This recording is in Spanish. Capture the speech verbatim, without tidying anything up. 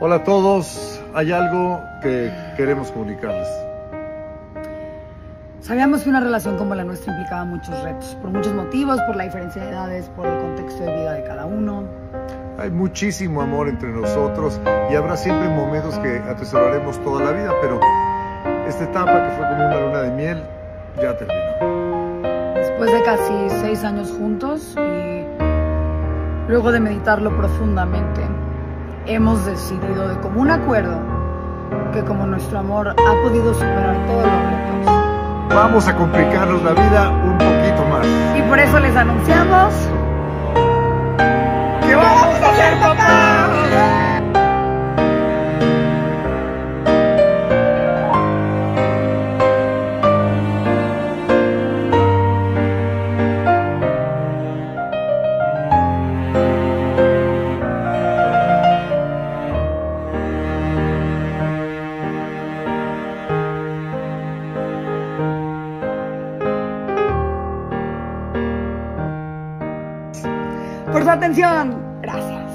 Hola a todos, hay algo que queremos comunicarles. Sabíamos que una relación como la nuestra implicaba muchos retos, por muchos motivos, por la diferencia de edades, por el contexto de vida de cada uno. Hay muchísimo amor entre nosotros y habrá siempre momentos que atesoraremos toda la vida, pero esta etapa, que fue como una luna de miel, ya terminó. Después de casi seis años juntos y luego de meditarlo profundamente, hemos decidido de común acuerdo que como nuestro amor ha podido superar todos los retos, vamos a complicarnos la vida un poquito más. y por eso les anunciamos ¡que vamos a ser papás! por su atención. Gracias.